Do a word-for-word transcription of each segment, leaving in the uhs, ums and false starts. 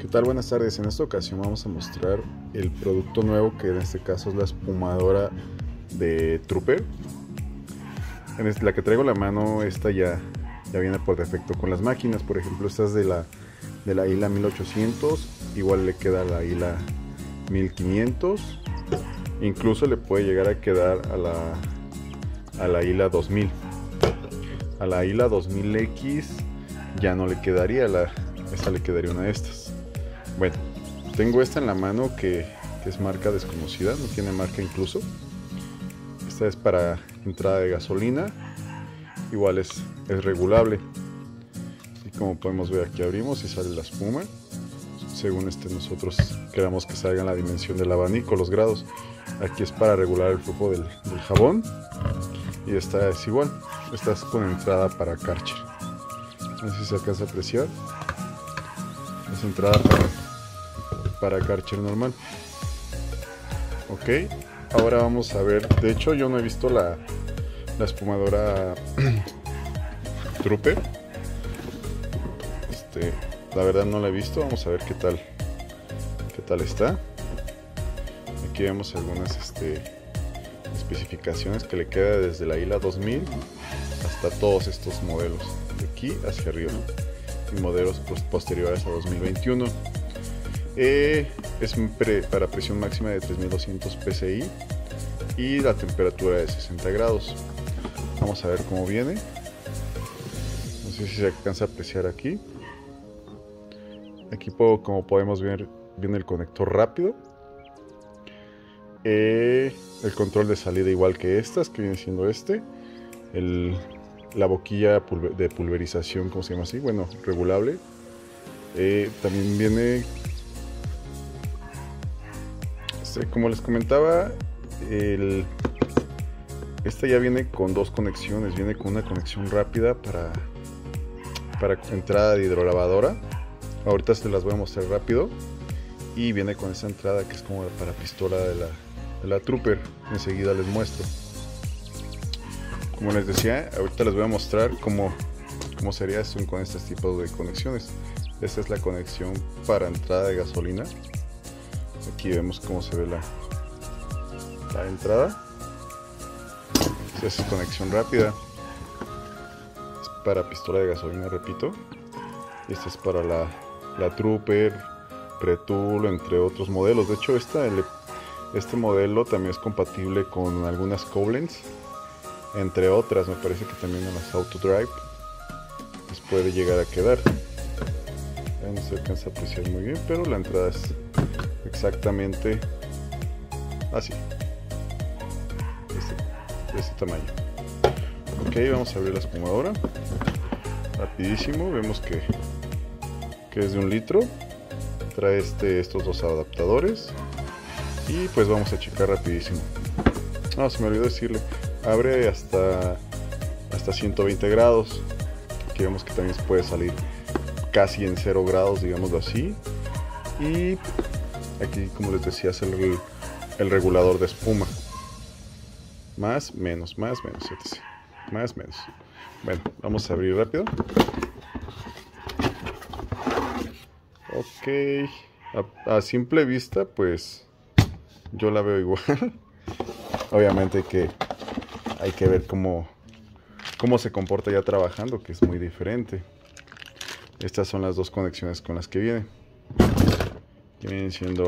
¿Qué tal? Buenas tardes. En esta ocasión vamos a mostrar el producto nuevo, que en este caso es la espumadora de Trooper. En este, la que traigo a la mano, esta ya, ya viene por defecto con las máquinas. Por ejemplo, esta es de la, de la Hila mil ochocientos, igual le queda a la Hila mil quinientos, incluso le puede llegar a quedar a la, a la Hila dos mil. A la Hila dos mil X ya no le quedaría, la, esta le quedaría una de estas. Bueno, tengo esta en la mano que, que es marca desconocida, no tiene marca incluso. Esta es para entrada de gasolina, igual es, es regulable. Y como podemos ver, aquí abrimos y sale la espuma. Según este, nosotros queramos que salga en la dimensión del abanico, los grados. Aquí es para regular el flujo del, del jabón. Y esta es igual, esta es con entrada para Karcher. No sé si se alcanza a apreciar. Es entrada para, para Karcher normal. Ok, ahora vamos a ver. De hecho, yo no he visto la, la espumadora Trooper. Este, la verdad no la he visto. Vamos a ver qué tal, qué tal está. Aquí vemos algunas este, especificaciones que le queda desde la Hila dos mil hasta todos estos modelos, de aquí hacia arriba, y modelos pues, posteriores a dos mil veintiuno. Eh, es pre, para presión máxima de tres mil doscientos P S I y la temperatura de sesenta grados. Vamos a ver cómo viene. No sé si se alcanza a apreciar aquí. Aquí puedo, como podemos ver, viene el conector rápido. Eh, el control de salida igual que estas, que viene siendo este. El, la boquilla de pulverización, ¿cómo se llama así? Bueno, regulable. Eh, también viene... Como les comentaba, el, esta ya viene con dos conexiones. Viene con una conexión rápida para, para entrada de hidrolavadora. Ahorita se las voy a mostrar rápido. Y viene con esa entrada que es como para pistola de la, de la Trooper. Enseguida les muestro. Como les decía, ahorita les voy a mostrar cómo, cómo sería esto con este tipo de conexiones. Esta es la conexión para entrada de gasolina. Aquí vemos cómo se ve la, la entrada. Esta es conexión rápida. Es para pistola de gasolina, repito. Y esta es para la, la Trooper, Pre-Tool, entre otros modelos. De hecho, esta, el, este modelo también es compatible con algunas Koblenz, entre otras. Me parece que también en las Autodrive les puede llegar a quedar. Ya no se alcanza a apreciar muy bien, pero la entrada es exactamente así, de este, de este tamaño. Ok, vamos a abrir la espumadora rapidísimo. Vemos que, que es de un litro. Trae este, estos dos adaptadores. Y pues vamos a checar rapidísimo. No, se me olvidó decirle, abre hasta hasta ciento veinte grados. Aquí vemos que también se puede salir casi en cero grados, digámoslo así. Y aquí, como les decía, es el, el regulador de espuma. Más, menos, más, menos, etcétera. Más, menos. Bueno, vamos a abrir rápido. Ok. A, a simple vista, pues yo la veo igual. Obviamente que hay que ver cómo, cómo se comporta ya trabajando, que es muy diferente. Estas son las dos conexiones con las que viene. Que vienen siendo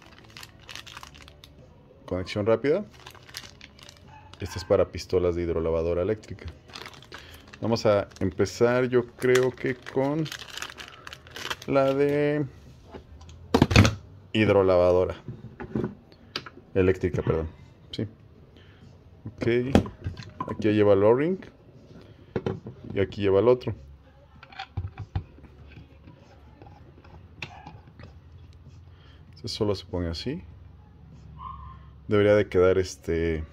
conexión rápida. Esta es para pistolas de hidrolavadora eléctrica. Vamos a empezar, yo creo que con la de hidrolavadora eléctrica, perdón. Sí. Ok. Aquí lleva el O-ring y aquí lleva el otro. Este solo se pone así. Debería de quedar este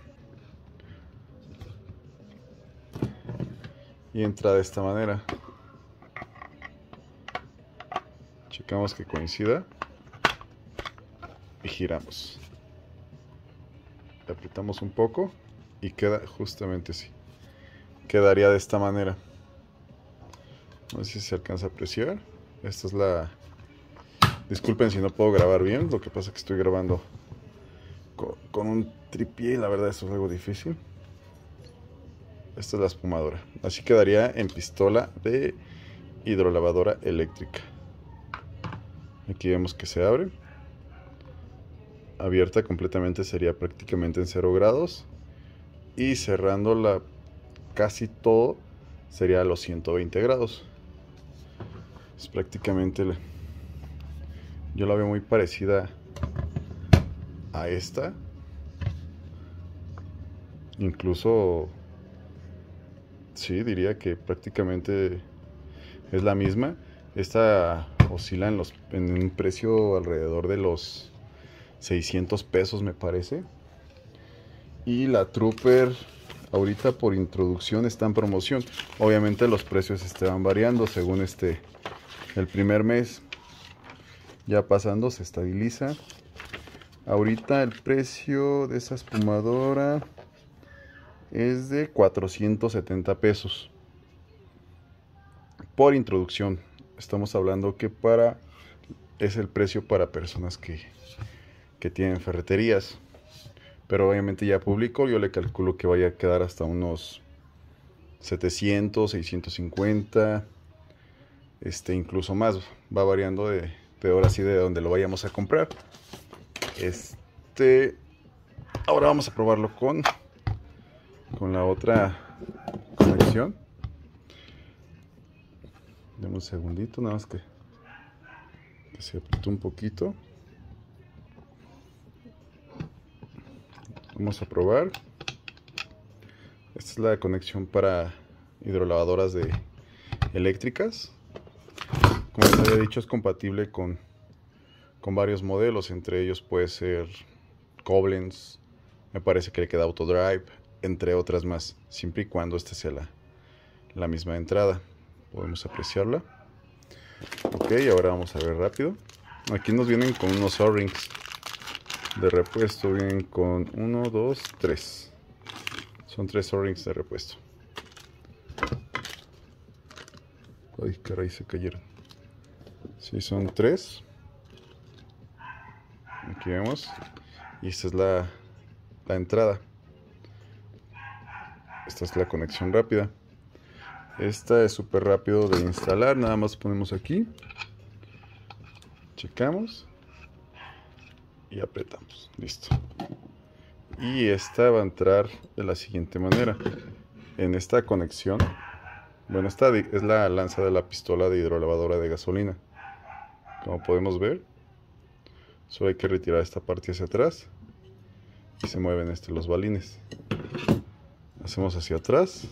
y entra de esta manera. Checamos que coincida y giramos. Le apretamos un poco y queda justamente así. Quedaría de esta manera. No sé si se alcanza a apreciar. Esta es la Disculpen si no puedo grabar bien, lo que pasa es que estoy grabando con, con un tripié y la verdad eso es algo difícil. Esta es la espumadora, así quedaría en pistola de hidrolavadora eléctrica. Aquí vemos que se abre. Abierta completamente sería prácticamente en cero grados. Y cerrándola casi todo sería a los ciento veinte grados. Es prácticamente, yo la veo muy parecida a esta. Incluso, sí, diría que prácticamente es la misma. Esta oscila en, los, en un precio alrededor de los seiscientos pesos, me parece. Y la Trooper ahorita por introducción está en promoción. Obviamente los precios estaban variando según este el primer mes. Ya pasando se estabiliza. Ahorita el precio de esa espumadora es de cuatrocientos setenta pesos por introducción. Estamos hablando que para es el precio para personas que, que tienen ferreterías. Pero obviamente ya público, yo le calculo que vaya a quedar hasta unos setecientos, seiscientos cincuenta, este, incluso más. Va variando de, de ahora sí de donde lo vayamos a comprar. Este, ahora vamos a probarlo con, con la otra conexión. Dame un segundito, nada más que, que se apretó un poquito. Vamos a probar. Esta es la conexión para hidrolavadoras de eléctricas. Como les había dicho, es compatible con, con varios modelos. Entre ellos puede ser Koblenz, me parece que le queda Autodrive, entre otras más, siempre y cuando esta sea la, la misma entrada. Podemos apreciarla. Ok, ahora vamos a ver rápido. Aquí nos vienen con unos O-rings de repuesto. Vienen con uno, dos, tres. Son tres O-rings de repuesto. Ay, caray, se cayeron. Sí, son tres. Aquí vemos. Y esta es la, la entrada. Esta es la conexión rápida. Esta es súper rápido de instalar. Nada más ponemos aquí. Checamos. Y apretamos. Listo. Y esta va a entrar de la siguiente manera. En esta conexión. Bueno, esta es la lanza de la pistola de hidrolavadora de gasolina. Como podemos ver, solo hay que retirar esta parte hacia atrás. Y se mueven este, los balines. Hacemos hacia atrás.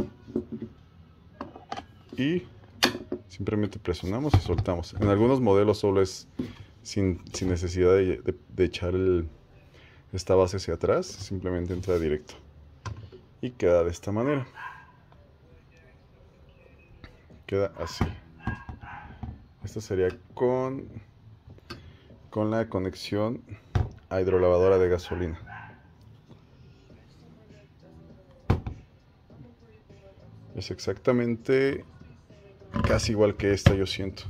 Y simplemente presionamos y soltamos. En algunos modelos solo es sin, sin necesidad de, de, de echar el, esta base hacia atrás. Simplemente entra directo. Y queda de esta manera. Queda así. Esto sería con, con la conexión a hidrolavadora de gasolina. Es exactamente casi igual que esta, yo siento.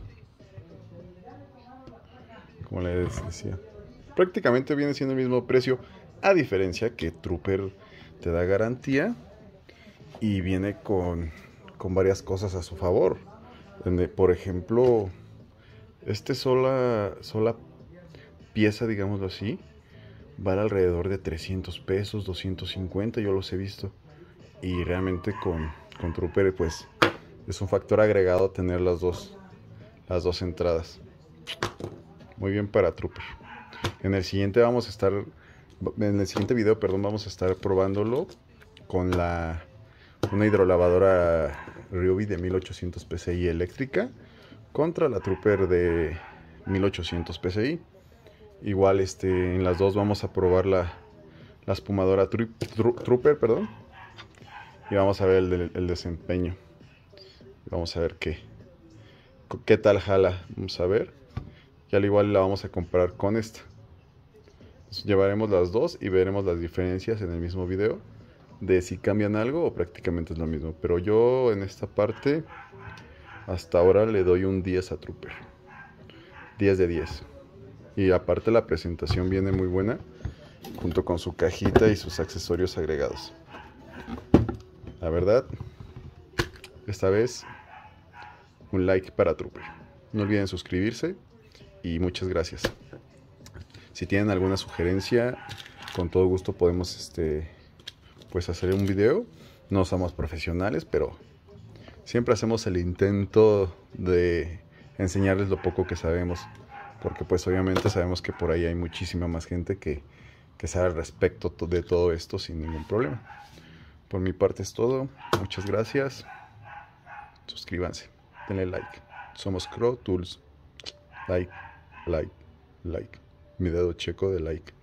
Como les decía, prácticamente viene siendo el mismo precio, a diferencia que Trooper te da garantía y viene con, con varias cosas a su favor. Por ejemplo, este sola, sola pieza, digámoslo así, vale alrededor de trescientos pesos, doscientos cincuenta, yo los he visto. Y realmente con, con Trooper pues es un factor agregado tener las dos, las dos entradas. Muy bien para Trooper. En el siguiente vamos a estar, en el siguiente video, perdón, vamos a estar probándolo con la una hidrolavadora Ryobi de mil ochocientos P S I eléctrica contra la Trooper de mil ochocientos P S I. Igual este, en las dos vamos a probar la, la espumadora tru, tru, Trooper, perdón. Y vamos a ver el, el desempeño. Vamos a ver qué, qué tal jala. Vamos a ver. Y al igual la vamos a comparar con esta. Entonces, llevaremos las dos y veremos las diferencias en el mismo video. De si cambian algo o prácticamente es lo mismo. Pero yo en esta parte hasta ahora le doy un diez a Trooper. diez de diez. Y aparte la presentación viene muy buena, junto con su cajita y sus accesorios agregados. La verdad, esta vez un like para Trooper. No olviden suscribirse y muchas gracias. Si tienen alguna sugerencia, con todo gusto podemos este, pues hacer un video. No somos profesionales, pero siempre hacemos el intento de enseñarles lo poco que sabemos, porque pues obviamente sabemos que por ahí hay muchísima más gente que, que sabe al respecto de todo esto sin ningún problema. Por mi parte es todo. Muchas gracias. Suscríbanse. Denle like. Somos Crow Tools. Like, like, like. Mi dedo checo de like.